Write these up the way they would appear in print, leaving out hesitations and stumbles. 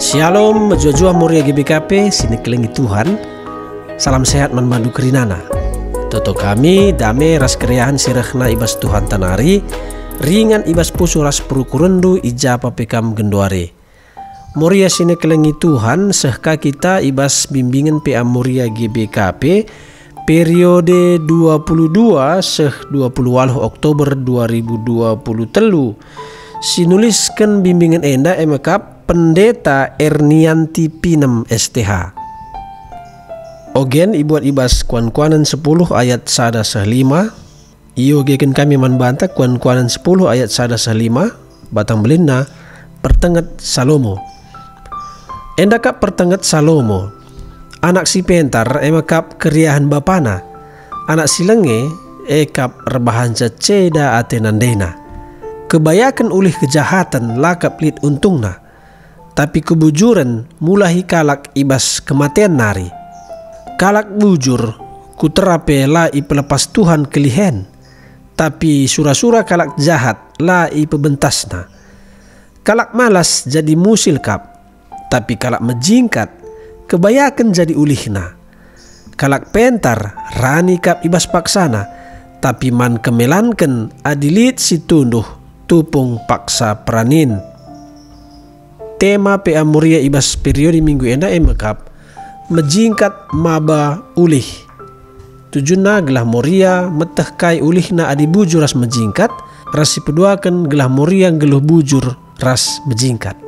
Shalom, jua-jua Moria GBKP, sini kelengi Tuhan. Salam sehat manmadu kerinana. Toto kami dame ras keriahan sirahna ibas Tuhan tanari, ringan ibas pusu ras perukurendu ijapa pekam gendoare. Moria sini kelengi Tuhan, sehka kita ibas bimbingan PA Moria GBKP periode 22 seh 20 Oktober 2020 telu. Sinuliskan bimbingan enda emekap Pendeta Ernianti Pinem STH. Ogen ibuat ibas kuan-kuanan 10 ayat 1-5. Iyo geken kami manbanta kuan-kuanan 10 ayat 1-5. Batang belinna pertengat Salomo. Endakap pertengat Salomo. Anak si pentar emakap keriahan bapana. Anak si lenge ekap rebahan ceda atenandena. Kebayakan ulih kejahatan lakap lid untungna. Tapi kebujuran mulahi kalak ibas kematian nari. Kalak bujur kuterape la ipelepas Tuhan kelihen. Tapi sura-sura kalak jahat la ipebentasna. Kalak malas jadi musil kap. Tapi kalak menjingkat kebayakan jadi ulihna. Kalak pentar rani kap ibas paksana. Tapi man kemelanken adilit si tunduh tupung paksa pranin. Tema PA Moria ibas periode minggu enda emekap menjingkat maba ulih. Tujuna gelah Moria meteh kai ulihna adi bujur ras menjingkat, ras sipeduakan gelah Moria geluh bujur ras menjingkat.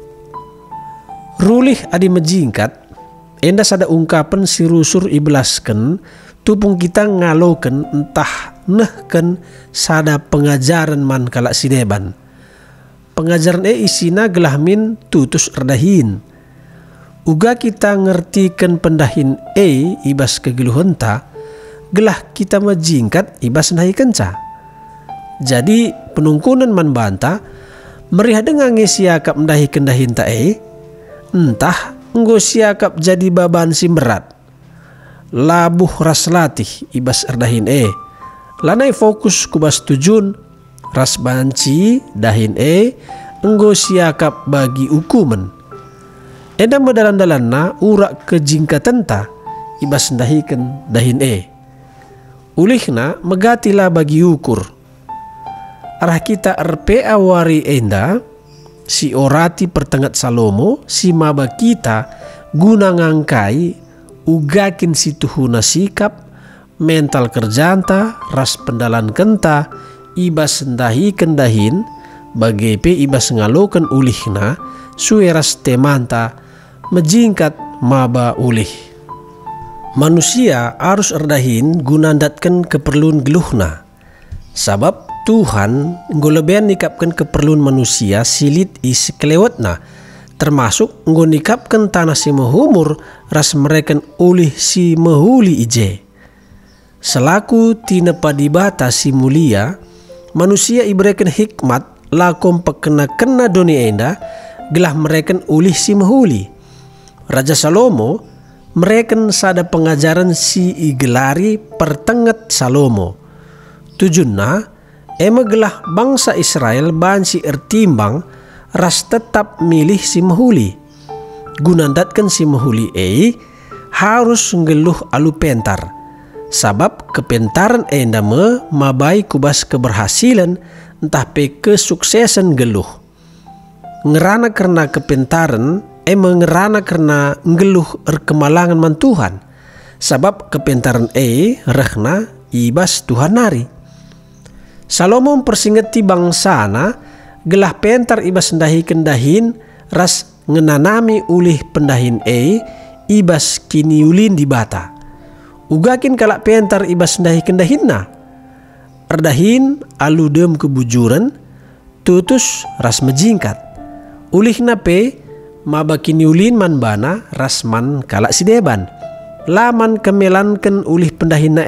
Rulih adi menjingkat enda sada ungkapan si rusur ibelasken tupung kita ngaloken entah nehken sada pengajaran man kalak sideban. Pengajaran isina gelah min tutus erdahin. Uga kita ngertikan pendahin ibas kegeluhenta, gelah kita majingkat ibas nahi kenca. Jadi penungkunan man banta, meriah dengan ngesiakap mendahi kendahin ta entah nggo siakap jadi baban simberat. Labuh ras latih ibas erdahin lanai fokus kubas tujun, ras banci dahin enggo siakap bagi ukumen. Enda medalan-dalanna urak kejingkatan ta ibas dahiken dahin ulihna megatila bagi ukur. Arah kita RPA wari enda si orati pertengat Salomo si maba kita guna ngangkai ugakin si tuhuna sikap mental kerjanta ras pendalan kenta ibas dahi kendahin bagepe ibas ngalokan ulihna sueras temanta menjingkat maba ulih. Manusia harus erdahin gunandatkan keperluan geluhna. Sabab Tuhan nggolebean nikapkan keperluan manusia silit isi kelewatna, termasuk nggonikapkan tanah si mehumur ras mereken ulih si mehuli ije. Selaku tina padibata si mulia, manusia iberikan hikmat lakom pekena-kena dunia enda gelah mereken ulih si mehuli. Raja Salomo mereken sada pengajaran si igelari pertengat Salomo. Tujunna gelah bangsa Israel bansi ertimbang ras tetap milih si mehuli. Gunandatkan si mehuli harus ngeluh alu pentar. Sabab kepentaran enda mabai kubas keberhasilan entah pe kesuksesan geluh. Ngerana karena kepentaran ngerana karena ngeluh kemalangan man Tuhan. Sabab kepentaran rehna ibas Tuhan nari. Salomo mempersingeti bangsana gelah pentar ibas dahi kendahin ras ngenanami ulih pendahin ibas kiniulin di bata. Ugakin kalak pentar ibas dahi kendahinna. Erdahin aludem kebujuran tutus ras menjingkat. Ulihna pe maba kiniulin man bana ras man kalak sideban. Laman kemelanken ulih pendahinna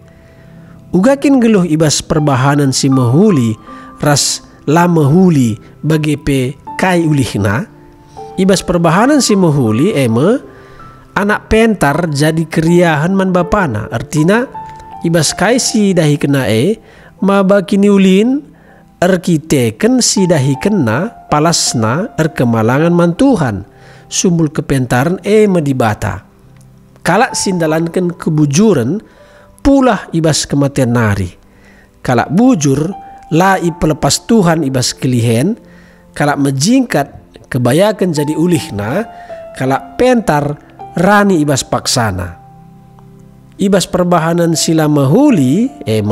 Ugakin geluh ibas perbahanan si mehuli ras la mehuli bagi pe kai ulihna. Ibas perbahanan si mehuli anak pentar jadi keriahan man bapana. Artina ibas kai si dahi kena maba kiniulin erkiteken si dahi kena palasna erkemalangan man Tuhan sumbul kepentaran medibata. Kalak sindalankan kebujuran pulah ibas kematian nari. Kalak bujur la pelepas Tuhan ibas kelihen. Kalak menjingkat kebayakan jadi ulihna. Kalak pentar rani ibas paksana. Ibas perbahanan sila mahuli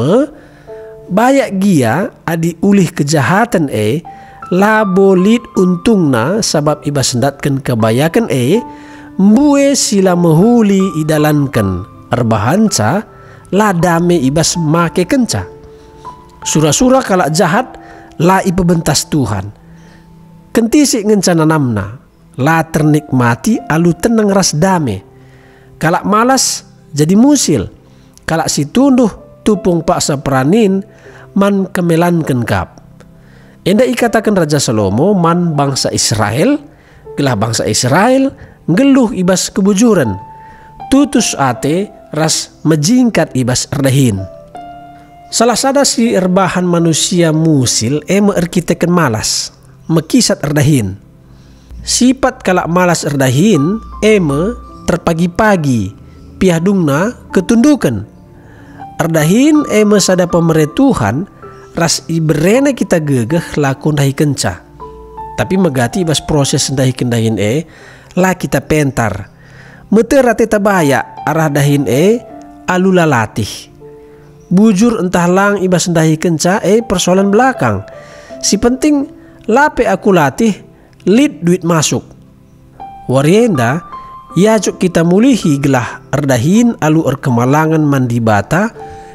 bayak gia adi ulih kejahatan la bolit untungna sabab ibas sendatkan kebayakan mbue sila mahuli idalankan erbahanca la dame ibas make kenca. Sura-sura kalak jahat la ipebentas Tuhan. Kentisik ngencana namna la ternikmati alu tenang ras dame. Kalak malas jadi musil. Kalak si tunduh tupung paksa peranin man kemelanken kap. Enda ikatakan Raja Salomo man bangsa Israel, gelah bangsa Israel ngeluh ibas kebujuran. Tutus ate ras mejingkat ibas erdahin. Salah sada si erbahan manusia musil erkiteken malas, mekisat erdahin. Sifat kalak malas erdahin terpagi-pagi, piahdungna ketundukan. Erdahin sada pemeretuhan ras iberene kita gegeh lakun dahi kenca. Tapi megati ibas proses dahi kendahin la kita pentar. Meterate tabaya arah dahin alula latih. Bujur entah lang ibas dahi kenca persoalan belakang. Si penting lape aku latih lid duit masuk. Warienda yajok kita mulihi gelah erdahin alu erkemalangan mandibata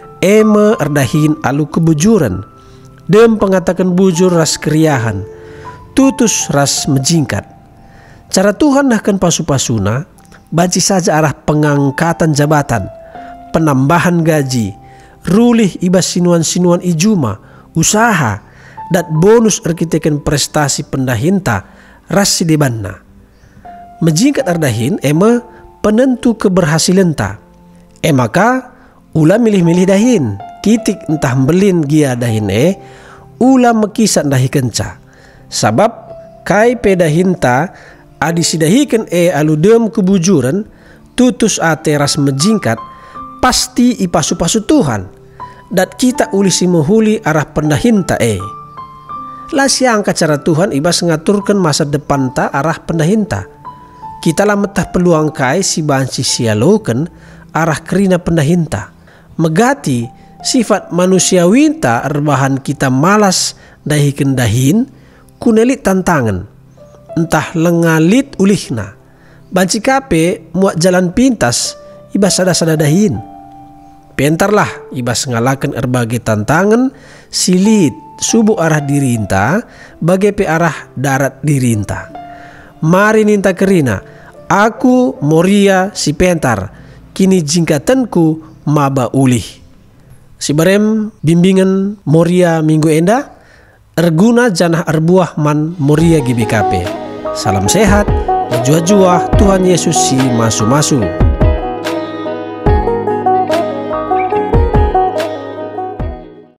erdahin alu kebujuran. Dem pengatakan bujur ras keriahan, tutus ras menjingkat. Cara Tuhan nahkan pasu-pasuna, banci saja arah pengangkatan jabatan, penambahan gaji, rulih ibas sinuan-sinuan ijuma, usaha, dan bonus erkiteken prestasi pendahinta ras sidebanna. Menjingkat erdahin penentu keberhasilanta. Maka ulah milih-milih dahin, kitik entah belin gia dahin ulah mekisat dahi kenca. Sabab kai pedahinta adi sidahikan aludem kebujuran tutus ate ras mejingkat pasti ipasu-pasu Tuhan. Dat kita ulisi mohuli arah pendahinta lah siangka cara Tuhan ibas ngaturkan masa depan ta arah pendahinta. Kita lah metah peluang kai si banci sialoken arah kerina pendahinta. Megati sifat manusiawinta erbahan kita malas dahi kendahin kunelit tantangan. Entah lengalit ulihna. Banci kape muat jalan pintas ibas sada-sada dahin. Pentarlah ibas ngalakan erbagai tantangan silit subuh arah dirinta bagai pe arah darat dirinta. Mari ninta kerina, aku Moria si pentar, kini jingkatanku maba ulih. Si barem bimbingan Moria minggu enda, erguna janah erbuah man Moria GBKP. Salam sehat, berjuah-juah Tuhan Yesus si masu-masu.